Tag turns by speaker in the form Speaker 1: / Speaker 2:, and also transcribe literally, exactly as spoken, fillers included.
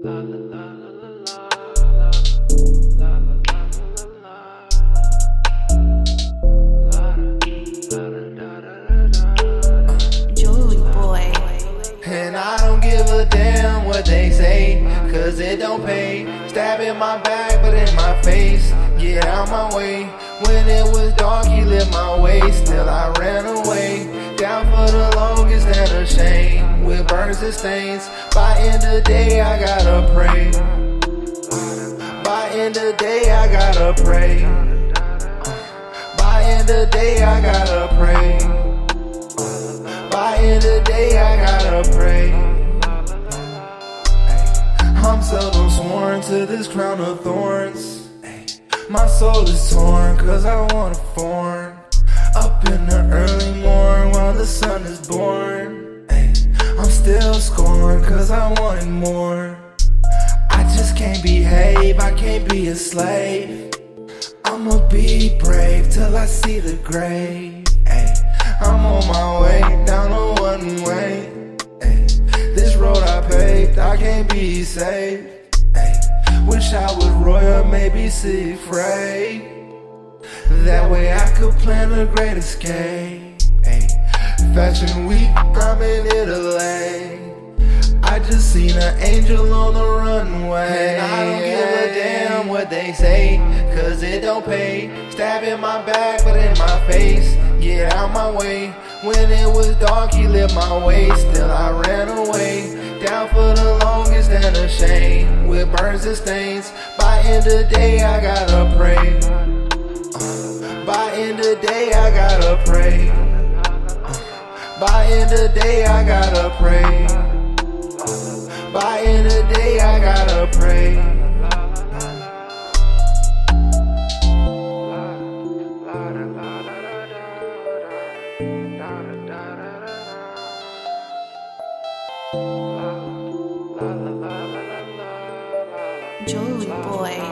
Speaker 1: Jewelryboy.
Speaker 2: And I don't give a damn what they say, cause it don't pay. Stab in my back, but in my face. Get out my way. When it was dark, he lit my way. Still I ran away. Down for the longest and ashamed. With burns and stains. By end of day, I gotta pray. By end of day, I gotta pray. By end of day, I gotta pray. By end of day, I gotta pray. I'm seldom sworn to this crown of thorns. My soul is torn cause I want a foreign. Up in the early morn while the sun is born. I'm still scorned cause I wanted more. I just can't behave, I can't be a slave. I'ma be brave till I see the grave. I'm on my way down a one way. This road I paved, I can't be saved. Wish I was royal, maybe see afraid. That way I could plan a great escape. Fashion week, I'm in Italy. I just seen an angel on the runway. And I don't give a damn what they say, cause it don't pay. Stab in my back, but in my face. Get out my way. When it was dark, he lit my way. Still I ran away. Down for the longest and ashamed. With burns and stains. By end of day, I gotta pray. Uh, by end of day, I gotta pray. Uh, by end of day, I gotta pray. Uh, by end of day, I gotta pray.
Speaker 1: Jewelryboy.